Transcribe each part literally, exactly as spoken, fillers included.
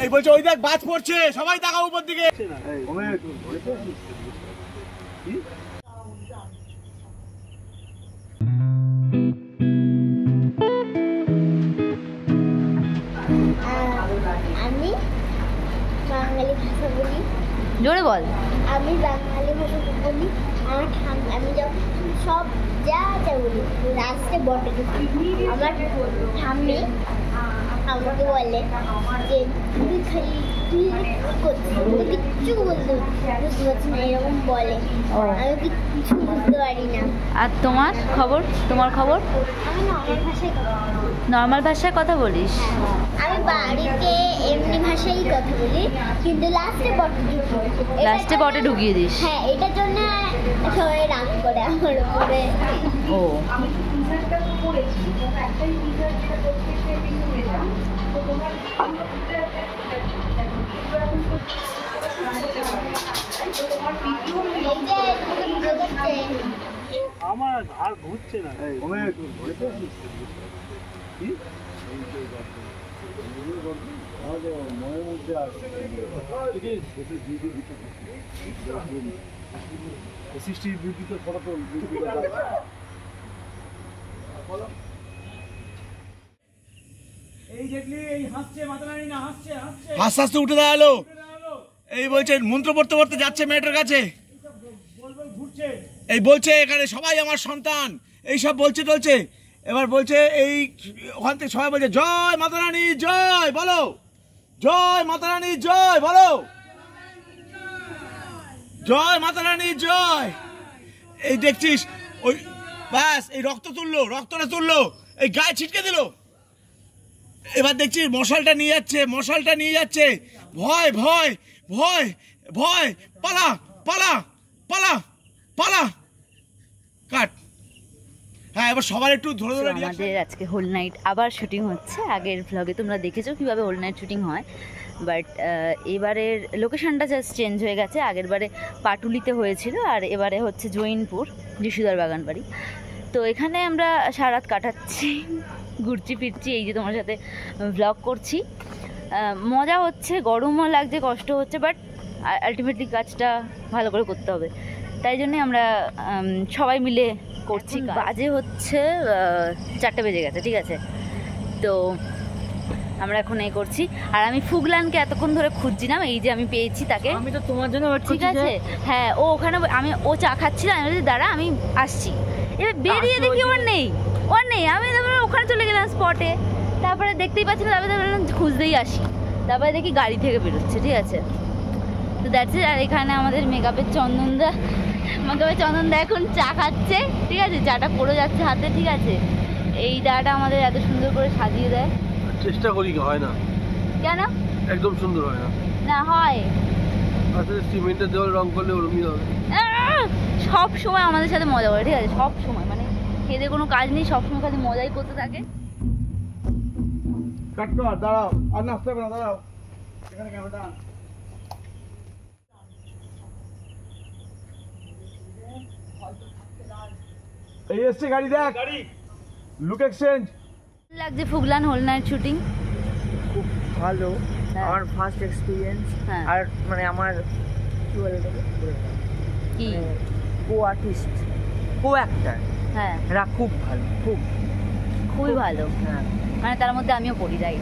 এই বলছে ওই দেখ বাজ পড়ছে, সবাই তাকাও উপর দিকে। আমি বাঙালি ভাষা বলি। জোরে বল। আমি বাঙালি ভাষা বলি। আমার আমি যখন সব যা যা বলি লাস্টে বটে ঢুকি। আমার ঠাম্মি আমাকে বলে যে তুই খালি তুই করছিস, কিচ্ছু বলতে বুঝতে পারছি না, এরকম বলে। আমি কিচ্ছু বুঝতে পারি না। আর তোমার খবর? তোমার খবর? আমি নর্মাল ভাষায় নর্মাল ভাষায় কথা বলিস? আমি বাড়িতে এমনি ভাষায় কথা বলি, কিন্তু লাস্টে বটে ঢুকিয়ে লাস্টে বটে ঢুকিয়ে দিস? হ্যাঁ, এটার জন্য সবাই রাগ করে আমার উপরে। ও আমার আর ঘুরছে না। হাসতে হাসতে উঠে দাঁড়ালো, এই বলছে মন্ত্র পড়তে পড়তে যাচ্ছে মেয়েটার কাছে, এই বলছে এখানে সবাই আমার সন্তান, এই সব বলছে টলছে। এবার বলছে এই ওখান থেকে সবাই বলছে জয় মাতা রানী জয় বলো, জয় মাতা রানী জয় বলো, জয় মাতা রানী জয়। এই দেখছিস ওই ব্যাস এই রক্ত তুললো, রক্তটা তুললো, এই গায়ে ছিটকে দিল। এবার দেখছিস মশালটা নিয়ে যাচ্ছে, মশালটা নিয়ে যাচ্ছে। ভয় ভয় ভয় ভয়, পালা পালা পালা পালা কাট। হ্যাঁ, এবার সবার একটু ধরে ধরে। আমাদের আজকে হোল নাইট আবার শুটিং হচ্ছে। আগের ভ্লগে তোমরা দেখেছো কিভাবে হোল নাইট শুটিং হয়, বাট এবারের লোকেশনটা জাস্ট চেঞ্জ হয়ে গেছে। আগের বারে পাটুলিতে হয়েছিল, আর এবারে হচ্ছে জৈনপুর যিশুদার বাগান বাড়ি। তো এখানে আমরা সারা রাত কাটাচ্ছি, ঘুরছি ফিরছি, এই যে তোমার সাথে ভ্লগ করছি। মজা হচ্ছে, গরমও লাগছে, কষ্ট হচ্ছে, বাট আলটিমেটলি কাজটা ভালো করে করতে হবে, তাই জন্যে আমরা সবাই মিলে করছি। বাজে হচ্ছে চারটে বেজে গেছে, ঠিক আছে? তো আমরা এখন এই করছি, আর আমি ফুগলানকে এতক্ষণ ধরে খুঁজছিলাম, এই যে আমি পেয়েছি তাকে। আমি তো তোমার জন্য ওয়েট করছি। ঠিক আছে, হ্যাঁ, ও ওখানে, আমি ও চা খাচ্ছিল, আমি বলছি দাঁড়া আমি আসছি। এবার বেরিয়ে দেখি ওর নেই, ওর নেই। আমি তারপরে ওখানে চলে গেলাম স্পটে, তারপরে দেখতেই পাচ্ছি না, তারপরে ভাবলাম খুঁজতেই আসি, তারপরে দেখি গাড়ি থেকে বেরোচ্ছে, ঠিক আছে? তো দ্যাটস ইট। আর এখানে আমাদের মেকআপের চন্দনদা, মেকআপের চন্দনদা এখন চা খাচ্ছে, ঠিক আছে? চাটা পড়ে যাচ্ছে হাতে, ঠিক আছে? এই দাটা আমাদের এত সুন্দর করে সাজিয়ে দেয়। চেষ্টা করি, হয় না। কেন? একদম সুন্দর হয় না। না হয়, আসলে সিমেন্টের দেওয়াল রং করলে ওরকমই হবে। সব সময় আমাদের সাথে মজা করে, ঠিক আছে? সব সময়, মানে খেতে কোনো কাজ নেই, সবসময় খালি মজাই করতে থাকে। কাটতো আর দাঁড়াও, আর নাচতে হবে না, দাঁড়াও এখানে ক্যামেরাটা। এই এসছে গাড়ি, দেখ গাড়ি, লুক এক্সচেঞ্জ। লাগছে ফুগলান হোল নাইট শুটিং? খুব ভালো, আমার ফার্স্ট এক্সপিরিয়েন্স। আর মানে আমার কি বলে কি কো আর্টিস্ট, কো অ্যাক্টর, হ্যাঁ, এরা খুব ভালো, খুব খুবই ভালো। হ্যাঁ, মানে তার মধ্যে আমিও পড়ি, যাই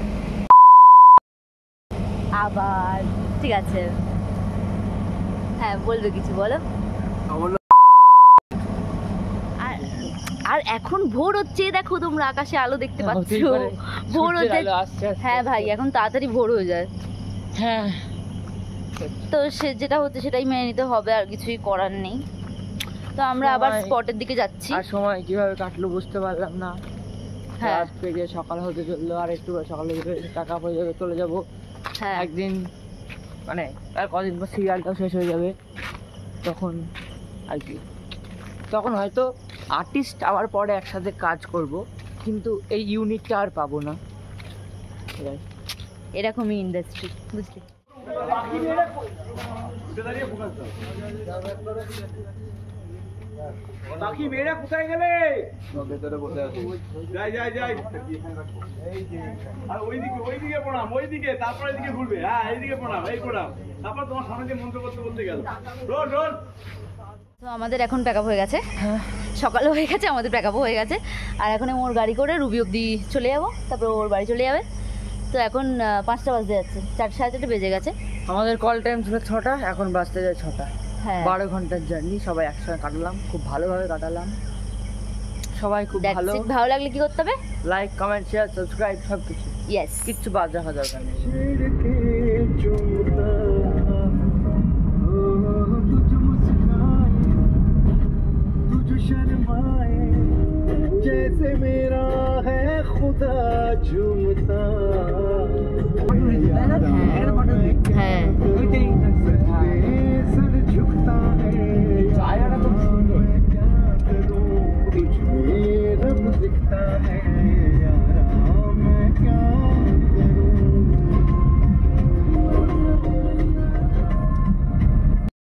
আবার, ঠিক আছে? হ্যাঁ, বলবে কিছু, বলো। আর আর এখন ভোর হচ্ছে, দেখো তোমরা আকাশে আলো দেখতে পাচ্ছ, ভোর হচ্ছে। হ্যাঁ ভাই, এখন তাড়াতাড়ি ভোর হয়ে যায়। হ্যাঁ, তো সে যেটা হচ্ছে সেটাই মেনে নিতে হবে, আর কিছুই করার নেই। তো আমরা আবার স্পটের দিকে যাচ্ছি। আর সময় কিভাবে কাটলো বুঝতে পারলাম না। হ্যাঁ, রাত পেরিয়ে সকাল হতে চললো, আর একটু সকালে টাকা পয়সা যাবে, চলে যাবো। হ্যাঁ, একদিন মানে আর কদিন পর সিরিয়ালটাও শেষ হয়ে যাবে, তখন আর কি, তখন হয়তো আর্টিস্ট আবার পরে একসাথে কাজ করব, কিন্তু এই ইউনিটটা আর পাবো না। এরকমই ইন্ডাস্ট্রি, বুঝলি? বাকি মেয়েরা কোথায় গেলে? যাই যাই যাই আর ওইদিকে ওইদিকে প্রণাম, ওইদিকে তারপরে এদিকে ঘুরবে। হ্যাঁ এইদিকে প্রণাম, এই প্রণাম, তারপর তোমার সামনে দিয়ে মন্ত্র করতে করতে গেল। Roll roll. তো আমাদের এখন প্যাক আপ হয়ে গেছে, সকালে হয়ে গেছে, আমাদের প্যাক আপ হয়ে গেছে। আর এখন আমি ওর গাড়ি করে রুবি অব্দি চলে যাবো, তারপর ওর বাড়ি চলে যাবে। তো এখন আহ, পাঁচটা বাজতে যাচ্ছে, চারটে সাড়ে চারটে বেজে গেছে। আমাদের কল টাইম ছিল ছটা, এখন বাজতে যায় ছটা। হ্যাঁ বারো ঘন্টার জার্নি সবাই একসঙ্গে কাটালাম, খুব ভালোভাবে কাটালাম, সবাই খুব That's ভালো। it. ভালো লাগলে কি করতে হবে? লাইক কমেন্ট শেয়ার সাবস্ক্রাইব সব কিছু, ইয়েস। কিচ্ছু বাদ রাখা দরকার নেই। जैसे मेरा है खुदा जो